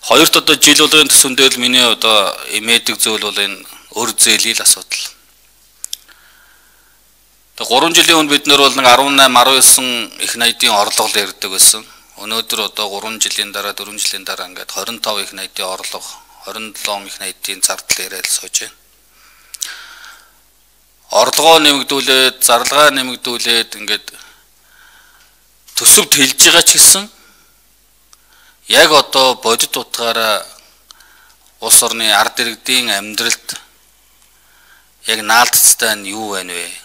Хоёрт одоо жил болгын төсвөн дээр л миний одоо имэдэг зүйл бол энэ өр зээлийн асуудал. Тэгээ 3 жилийн өмнө бид нэр бол нэг 18 19 их найдын орлого л ярьдаг байсан. Өнөөдөр одоо 3 жилийн дараа 4 жилийн дараа ингээд 25 их найдын орлого, 27 их найдын зардал яриад сууж байна. Орлогоо нэмэгдүүлээд, зарлагаа нэмэгдүүлээд ингээд төсөвд хэлж байгаа ч гэсэн яг одоо бодит утгаараа улс орны ард иргэдийн амьдралд яг наалтцтай нь юу байна вэ?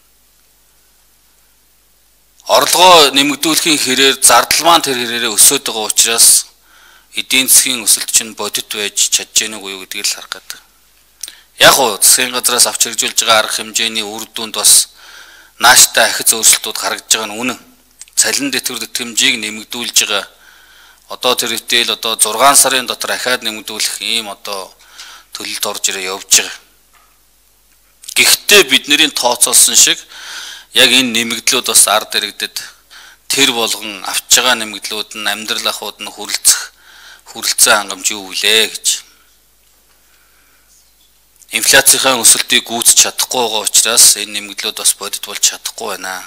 Орлогоо нэмэгдүүлэхийн хэрээр зардал маань тэр хэрээрээ өсөд байгаа учраас эдийн засгийн өсөлт чинь бодит байж чадж гэнэ үгүй юу гэдгийг л харах гэдэг. Яг уу засгийн газраас авч хэрэгжүүлж байгаа арга хэмжээний үр дүнд бас нааштай ахиц өөрчлөлтүүд харагдж байгаа нь үнэн. Цалин дэтгэр тэтгэмжийг нэмэгдүүлж байгаа. Одоо тэр хэвэл одоо 6 сарын дотор ахаад нэмэгдүүлэх ийм одоо төлөлд орж ирээ явж байгаа. Гэхдээ бидний тооцоолсон шиг яг энэ нэмэгдлүүд бас ард иргэдэд тэр болгон авч байгаа нэмэгдлүүд нь амьдрал ахуйд нь хүрэлцэн хангамж юу вүлээ гэж. Инфляцийн өсөлтийг гүйцэж чадахгүй байгаа учраас энэ нэмэгдлүүд бас бодит болж чадахгүй байна.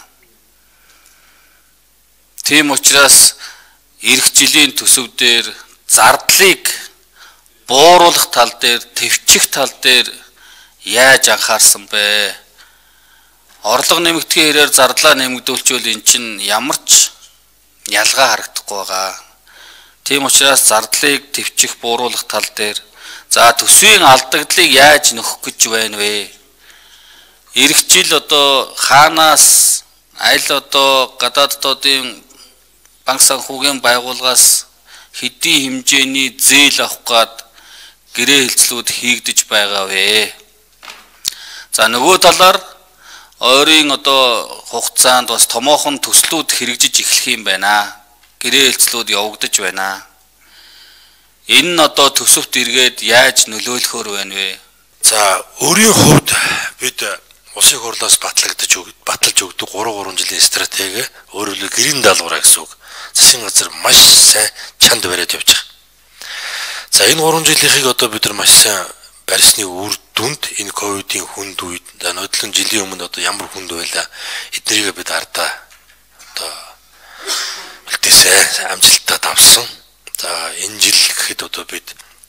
Тийм учраас эх жилийн төсөв дээр зардлыг бууруулах тал дээр, төвчих тал дээр яаж анхаарсан бэ? Орлого нэмэгдэхийн хэрээр зардлаа нэмэгдүүлчихвэл эн чинь ямар ч ялгаа харагдахгүй байгаа. Тийм учраас зардлыг төвчих, бууруулах тал дээр за төсвийн алдагдлыг яаж нөхөх гэж байна вэ? Эх жил одоо хаанаас аль одоо гадаад дотоодын банк санхүүгийн байгууллагаас хэдийн хэмжээний зээл авах гад гэрээ хэлцлүүд хийгдэж байгаа вэ? За нөгөө талаар ойрын одоо хугацаанд бас томоохон төслүүд хэрэгжиж эхлэх юм байна. Гэрээ хэлцлүүд явагдаж байна. Энэ нь одоо төсөвт эргээд яаж нөлөөлөхөр байна вэ? За өөрийн хувьд бид улсын хурлаас баталж өгдөг 3 жилийн стратеги өөрөөр гэрийн даалгавраа гэсэн үг. Засгийн газар маш сайн чанд бариад явж байгаа. За энэ 3 жилийнхийг одоо бид нар маш сайн барьсны үр дүнд энэ ковидын хүнд үед нодлон жилийн өмнө одоо ямар хүнд байлаа эднэрийг бид ардаа одоо үлдээсэн амжилтад авсан. За энэ жил гэхэд одоо бид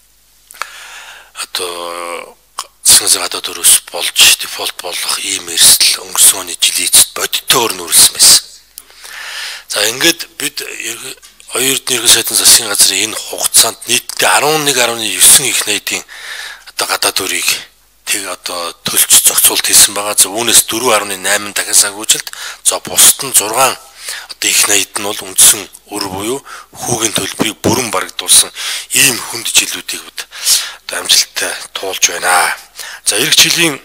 одоо засгийн гадаад өрөөс болж дефолт болох ийм эрсдэл өнгөрсөн оны жилийн эцэст бодиттойгоор нүүрсэн байсан. За ингээд бид Ерөнхий сайдын засгийн газрын энэ хугацаанд нийтдээ 11.9 их найдын одоо гадаад өрийг тэг одоо төлж зохицуулт хийсэн байгаа. За үүнээс 4.8 дахин санхүүжилт. За бусад нь 6 одоо их найд нь бол үндсэн өр буюу хүүгийн төлбөрийг бүрэн барагдуулсан ийм хүнд жилүүдийг бид одоо амжилттай туулж байна. За эх жилийн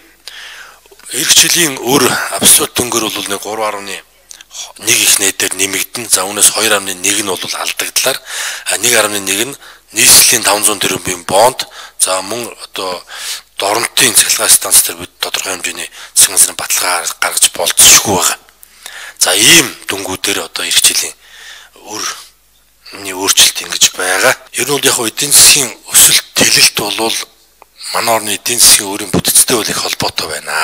өр абсолют дөнгөр бол нэг 3.1 их найдаар нэмэгдэн. За үүнээс 2.1 нь бол алдагдлаар 1.1 нь нийслэлийн 500 тэрбум бонд. За мөн одоо доронтын цахилгаан станц дээр бид тодорхой хэмжээний засгийн газрын баталгаа гаргаж болцсохгүй байгаа. За ийм дүнгуудээр одоо эх жилийн өрний өөрчлөлт ингэж байгаа. Ер нь бол яг эдийн засгийн өсөлт тэлэлт бол манай орны эдийн засгийн өөрийн бүтцтэй үл их холбоотой байна.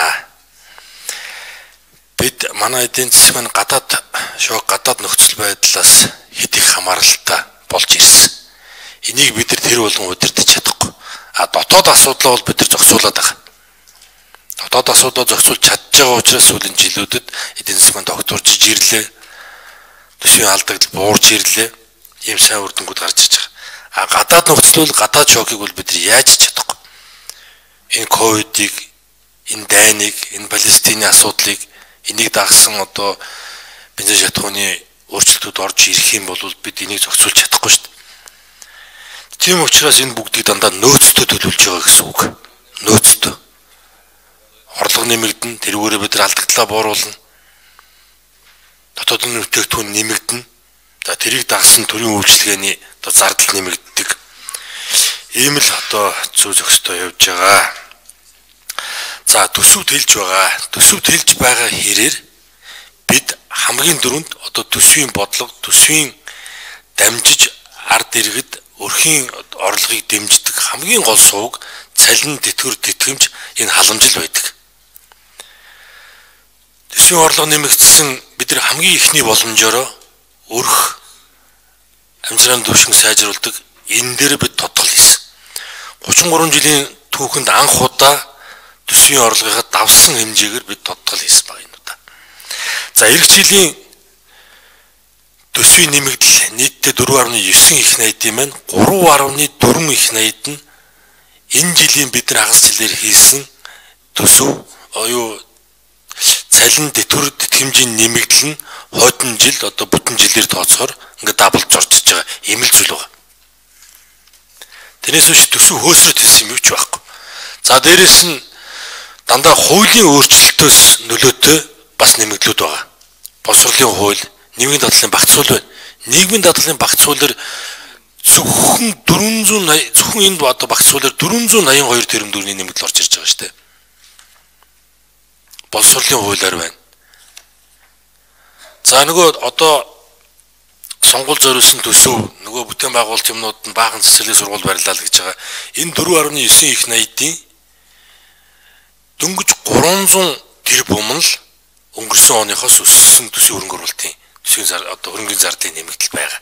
Бид манай эдийн засаг нь гадаад нөхцөл байдлаас хэд их хамааралтай болж ирсэн. Энийг бид тэр болгон удирдах чадахгүй. Дотоод асуудлаа бол бид нар зохицуулаад байгаа. Дотоод асуудлаа зохицуулж чадж байгаа учраас сүүлийн жилүүдэд эдийн засгийн докторжиж ирлээ. Төсвийн алдагдал буурж ирлээ. Ийм сайн үр дүнгууд гарч ирж байгаа. Гадаад нөхцөл бол гадаад шокийг бол бид нар яаж чадахгүй. Энэ ковидыг, энэ дайныг, энэ Палестины асуудлыг энийг дагсан одоо бензин шатхууны өөрчлөлтүүд орж ирэх юм бол бид энийг зохицуулж чадахгүй шүү дээ. Тийм учраас энэ бүгдийг дандаа нөөцтэй төлөвлөж байгаа гэсэн үг. Нөөцтэй. Орлого нэмэгдэн, тэрүүгээрээ бид нар алдагдлаа бууруулна. Дотоодын бүтээгдэхүүн нэмэгдэн. За тэрийг дагсан төрийн үйлчилгээний одоо зардал нэмэгддэг. Ийм л одоо зүй зохистой явж байгаа. За төсөвт хэлж байгаа. Төсөвт хэлж байгаа хэрээр бид хамгийн дөрөнд одоо төсвийн бодлого, төсвийн дамжиж ард иргэд өрхийн орлогыг дэмждэг хамгийн гол сувг цалин тэтгэвэр тэтгэмж энэ халамжил байдаг. Төсвийн орлого нэмэгдсэн бид нар хамгийн ихний боломжоор өрх амжиргааны түвшин сайжруулдаг энэ дээр бид тодтол хийсэн. 33 жилийн түүхэнд анх удаа төсвийн орлогыг давсан хэмжээгээр бид тодтол хийсэн баг энэ удаа. За эх жилийн төсвийн нэмэгдэл нийтдээ 4.9 их найдын маань 3.4 их найд нь энэ жилийн бид нар хагас жилээр хийсэн төсөв оюу цалин тэтгэвэр тэтгэмжийн нэмэгдэл нь хойдон жил одоо бүтэн жилээр тооцохоор ингээд даблж орчиж байгаа ийм л зүйл байна. Тэрнээс биш төсөв хөөсрөд хэлсэн юм ч байхгүй. За дээрэс нь дандаа хуулийн өөрчлөлтөөс нөлөөтэй бас нэмэгдлүүд байгаа. Боловсролын хууль, нийгмийн дадлалын багц хууль байна. Нийгмийн дадлалын багц хуулиар зөвхөн 480 зөвхөн энэ одоо багц хуулиар 482 тэрбум төгрөгийн нэмэгдэл орж ирж байгаа шүү дээ. Боловсролын хуулиар байна. За нөгөө одоо сонгуул зориулсан төсөв нөгөө бүтээн байгуулалт юмнууд нь баахан цэцэрлэг сургууль барилаа л гэж байгаа. Энэ 4.9 их найдын дөнгөж 300 тэрбум л өнгөрсөн оныхоос өссөн төсвийн хөрөнгө оруулалтын төсвийн зар одоо хөрөнгөний зардлын нэмэгдэл байгаа.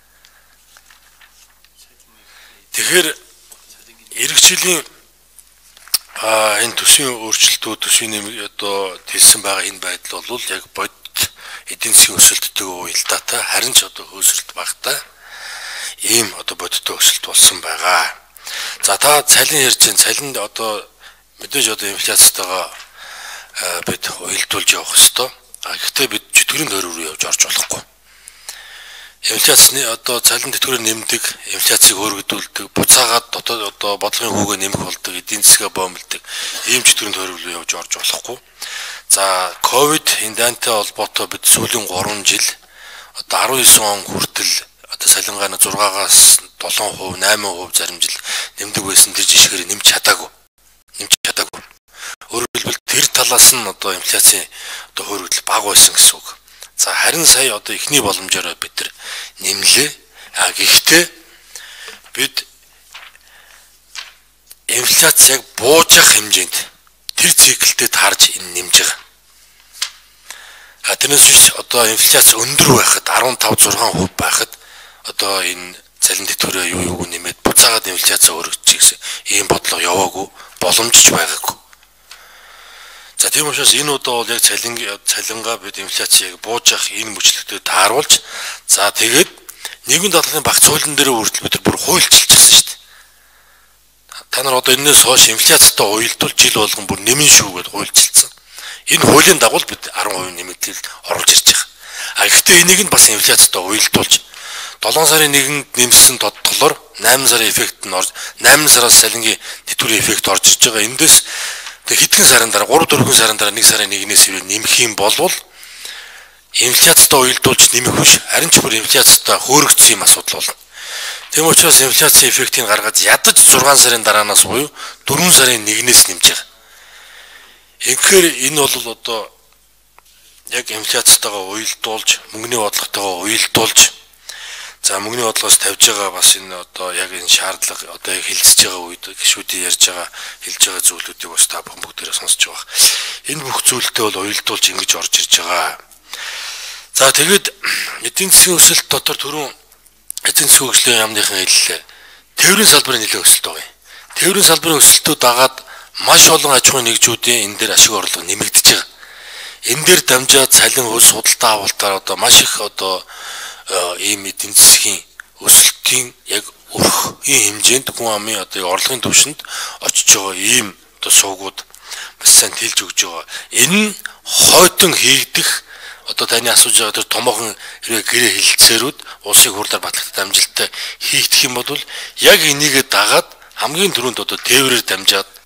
Тэгэхээр эх жилийн энэ төсвийн өөрчлөлтүүд төсвийн нэмэг одоо хэлсэн байгаа энэ байдал бол яг бодит эдийн засгийн өсөлттэйгээ уялдаатай харин ч одоо хөөсрөлт багтай ийм одоо бодиттой өсөлт болсон байгаа. За та цалин ярьж байна. Цалинд одоо мэдээж одоо инфляцтайгаа бид уялдуулж явах ёстой. Гэхдээ бид чөтгөрийн тойрог руу явж орж болохгүй. Инфляцны одоо цалин тэтгэврээр нэмдэг, инфляцийг өөргөдүүлдэг, буцаагаад дотоод одоо бодлогын хүүгээ нэмэх болдог, эдийн засгаа боомлдог ийм чөтгөрийн тойрог руу явж орж болохгүй. За ковид эндэнтэй холбоотой бид сүүлийн 3 жил одоо 19 он хүртэл одоо салингааны 6-аас 7%, 8% зарим жил нэмдэг байсан тэр жишгээр нэмж чадаагүй. Өөрөөр хэлбэл тэр талаас нь одоо инфляцийн одоо хөргөл бага байсан гэсэн үг. За харин сая одоо ихний боломжоор бид нар нэмлээ. Гэхдээ бид инфляц яг буужих хэмжээнд тэр циклтэй таарж энэ нэмж байгаа. Тэрнээс биш одоо инфляц өндөр байхад 15-6% байхад одоо энэ цалин тэтгэврээ юу нэмээд буцаагаад инфляцаа өргөчих гэсэн ийм бодлого яваагүй, боломжч байгаагүй. За тийм учраас энэ удаа бол яг цалингаа бид инфляцийг буужих энэ мөчлөгтөд тааруулж за тэгээд нийгмийн дадлалын багц хуулийн дээр хүртэл бид нар бүр хуульчилчихсан шүү дээ. Та нар одоо энэс хойш инфляцтай уялдвал жил болгон бүр нэмэн шүү гэдээ хуульчилсан. Энэ хуулийн дагуу бид 10% нэмэгдэл оруулж ирж байгаа. Гэхдээ энийг нь бас инфляцтай уялдуулж 7 сарын 1-нд нэмсэн тодтолоор 8 сарын эффект нь орж 8 сараас салингийн тэтгэврийн эффект орж ирж байгаа. Эндээс хэдхэн сарын дараа 3-4 сарын дараа 1 сарын 1-ээс нэмэх юм болвол инфляцтай уялдуулж нэмэх биш харин ч бүр инфляцтай хөөрөгдсөн юм асуудал болно. Тэм учраас инфляцийн эффектийг гаргаад ядаж 6 сарын дараанаас буюу 4 сарын 1-ээс нэмж байгаа. Тэгэхээр энэ бол одоо яг инфляцтайгаа уялдуулж мөнгөний бодлоготойгоо уялдуулж за мөнгөний бодлогоос тавьж байгаа бас энэ одоо яг энэ шаардлага одоо яг хилцэж байгаа үед гишүүдийн ярьж байгаа хэлж байгаа зүйлүүдийг бас та бүхэн бүгдээрээ сонсож байгаа. Энэ бүх зүйлтэй бол уялдуулж ингэж орж ирж байгаа. За тэгээд эдийн засгийн өсөлт дотор түрүүн эдийн засгийн хөгжлийн яамныхан хэллээ. Тээврийн салбарын нэлээд өсөлт байгаа юм. Тээврийн салбарын өсөлтөд дагаад маш олон аж ахуйн нэгжүүдийн энэ дээр ашиг орлого нэмэгдэж байгаа. Энэ дээр дамжаад цалин хөл судалтай авалтаар одоо маш их одоо ийм эдийн засгийн өсөлтийн яг өрхийн хэмжээнд хүн амын одоо орлогын түвшинд очиж байгаа ийм одоо суугууд бас сайн тэлж өгж байгаа. Энэ нь хойдон хийгдэх одоо таны асууж байгаа тэр томоохон гэрээ хилцээрүүд улсын хурлаар батлагтай амжилттай хийгдэх юм бол яг энийгээ дагаад хамгийн түрүүнд одоо тээврээр дамжаад